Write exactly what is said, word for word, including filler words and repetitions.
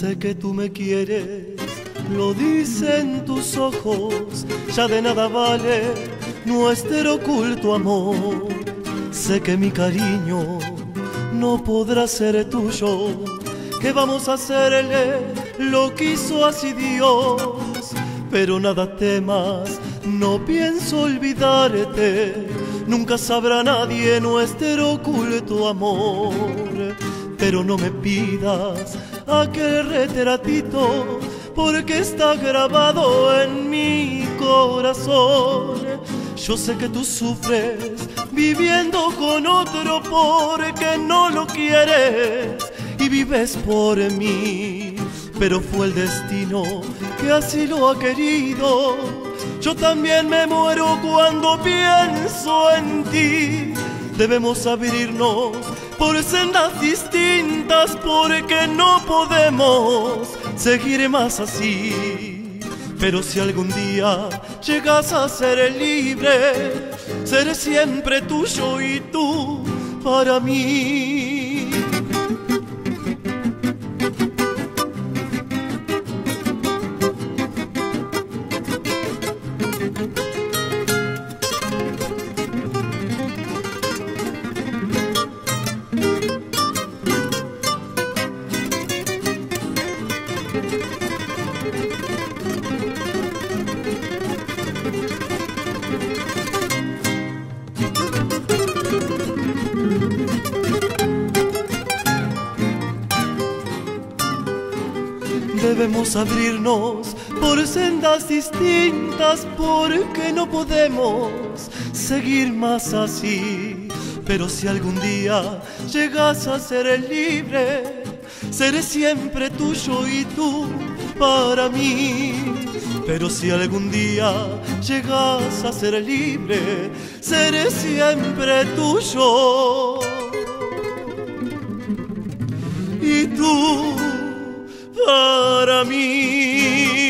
Sé que tú me quieres, lo dicen tus ojos, ya de nada vale nuestro oculto amor. Sé que mi cariño no podrá ser tuyo, que vamos a hacerle lo quiso así Dios. Pero nada temas, no pienso olvidarte, nunca sabrá nadie nuestro oculto amor. Pero no me pidas aquel retratito, porque está grabado en mi corazón. Yo sé que tú sufres viviendo con otro porque no lo quieres y vives por mí. Pero fue el destino que así lo ha querido. Yo también me muero cuando pienso en ti. Debemos abrirnos por sendas distintas porque no podemos seguir más así. Pero si algún día llegas a ser libre, seré siempre tuyo y tú para mí. Debemos abrirnos por sendas distintas porque no podemos seguir más así. Pero si algún día llegas a ser libre, seré siempre tuyo y tú para mí. Pero si algún día llegas a ser libre, seré siempre tuyo y tú para mí.